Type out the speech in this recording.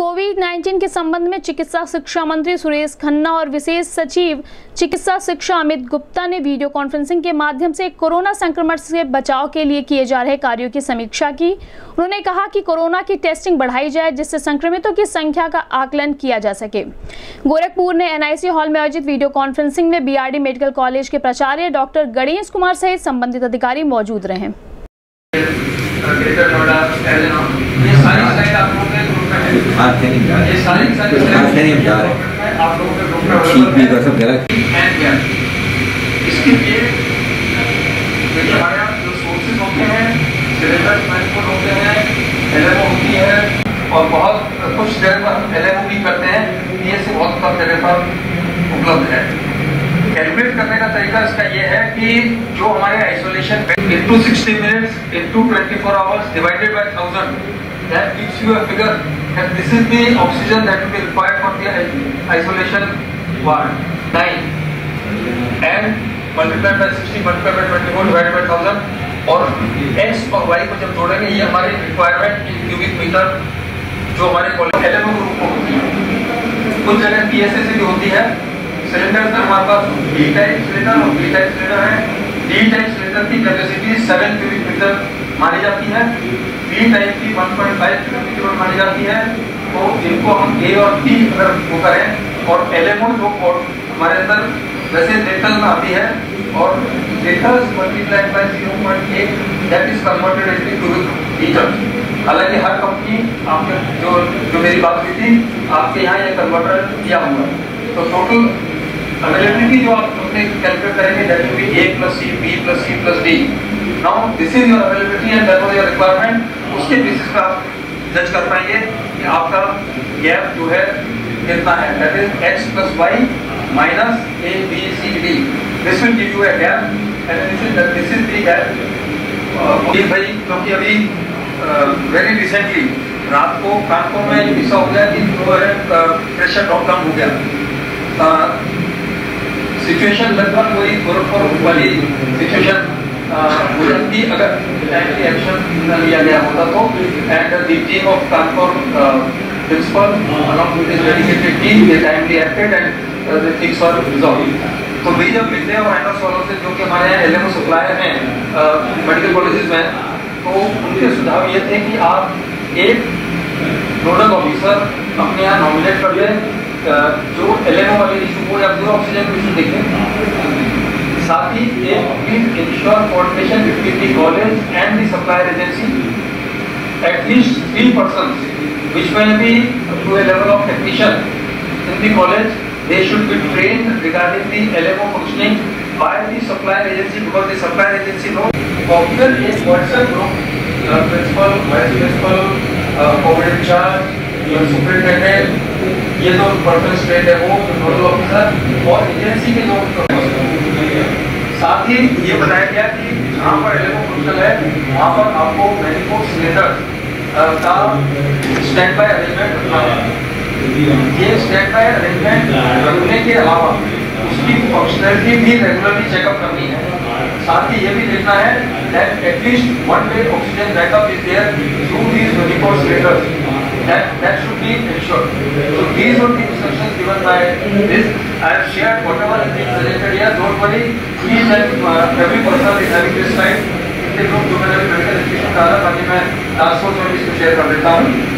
कोविड-19 के संबंध में चिकित्सा शिक्षा मंत्री सुरेश खन्ना और विशेष सचिव चिकित्सा शिक्षा अमित गुप्ता ने वीडियो कॉन्फ्रेंसिंग के माध्यम से कोरोना संक्रमण से बचाव के लिए किए जा रहे कार्यों की समीक्षा की। उन्होंने कहा कि कोरोना की टेस्टिंग बढ़ाई जाए जिससे संक्रमितों की संख्या का आकलन किया जा सके। गोरखपुर ने एनआईसी हॉल में आयोजित वीडियो कॉन्फ्रेंसिंग में बीआरडी मेडिकल कॉलेज के प्राचार्य डॉक्टर गणेश कुमार सहित संबंधित अधिकारी मौजूद रहे। इसके लिए हमारे यहाँ जो सोर्सेज होते हैं, सिलेंडर होते हैं, एलएमओ होती है और बहुत कुछ जगह पर एलएमओ भी करते हैं। ये से बहुत कम जगह पर उपलब्ध है। कैलकुलेट करने का तरीका इसका ये है कि जो हमारे isolation into 60 minutes into 24 hours divided by 1000, that gives you a figure that this is the oxygen that will be required for the isolation ward. 9 and multiplied by 60 multiplied by 24 divided by 1000 और x और y को जब जोड़ेंगे ये हमारी requirement in cubic metre जो हमारे LMO group को होती है। कुछ जगह पीएसए से भी होती है। सिलेंडर में हमारे पास डी टाइप सिलेंडर और बी टाइप सिलेंडर है। डी टाइप सिलेंडर की कैपेसिटी 7 क्यूबिक मीटर मानी जाती है। बी टाइप की 1.5 क्यूबिक मीटर मानी जाती है। तो इनको हम ए और टी अगर वो करें और एलएमओ जो हमारे अंदर वैसे लीटर्स में आती है और litres multiplied by 0.8 that is converted into cubic metre. हालांकि हर कंपनी आपके जो मेरी बात हुई थी आपके यहाँ ये कन्वर्टर किया हुआ है। तो टोटल अवेलेबिलिटी जो आप अपने कैलकुलेट करेंगे that will be A + C B + C + D। Now this is your availability and that was your requirement. उसके बेसिस पर आप जज कर पाएंगे कि आपका गैप जो है कितना है। That is x + y minus A B C D। This will give you a gap and this is the gap. ये भाई क्योंकि अभी वेरी रिसेंटली रात को कानपुर में ऐसा हो गया कि जो है प्रेशर ड्रॉप डाउन हो गया। सिचुएशन लगभग वही गोरखपुर वाली सिचुएशन हो जाती अगर टाइमली एक्शन लिया गया होता तो। And the team of Kanpur principal along with his dedicated team they timely acted and the things were resolved। तो मेरी जब मिलते हैं और आइनॉक्स वालों से जो कि हमारे यहाँ एलएमओ सप्लायर हैं मेडिकल कॉलेजेस में, तो उनके सुझाव ये थे कि आप एक नोडल ऑफिसर अपने यहाँ नॉमिनेट कर लें जो एलएमओ वाले इशू को या जो ऑक्सीजन को इशू देखें। साथ ही एक please ensure coordination between the college and the supplier agency. At least 3 persons which may be to a level of technician in the college, they should be trained regarding the LMO functioning by the supplier agency because the supplier agency knows। Officer is WhatsApp group, principal, vice principal, COVID in charge, superintendent, ये जो person state है वो nodal officer और agency के जो साथ ही ये बताया गया कि जहाँ पर एलएमओ फंक्शन है वहाँ पर आपको मेडिको सिलेंडर का स्टैंड बाय अरेंजमेंट रखना है। ये स्टैंड बाय अरेंजमेंट रखने के अलावा उसकी फंक्शनलिटी भी रेगुलरली चेकअप करनी है। साथ ही ये भी देखना है that at least 1 day oxygen backup is there through these medico cylinders. That should be ensured। So these are the instructions given by this। I have shared whatever is being presented here। Don't worry, each and every person is having this slide। इसके group जो मैंने medical institute डाला ताकि मैं task force में भी इसको share कर देता हूँ।